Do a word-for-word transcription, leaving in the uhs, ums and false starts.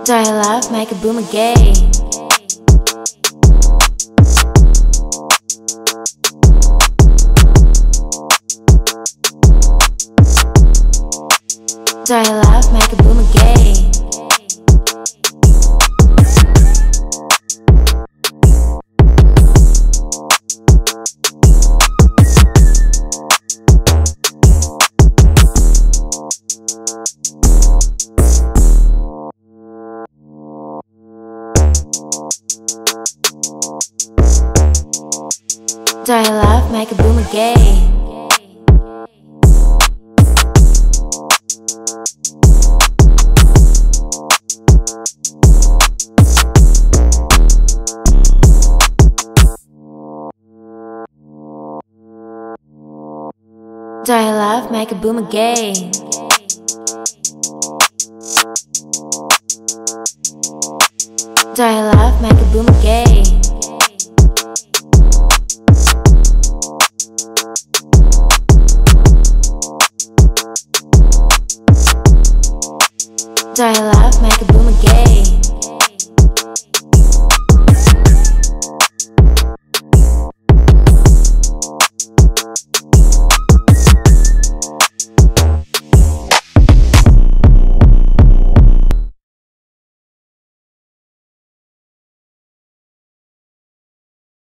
Dailove, make a boom again. Dailove, make a boom again. Dailove, make a boom again. Dailove, make a boom again. Dailove, make a boom again. Dailove, make a boom again.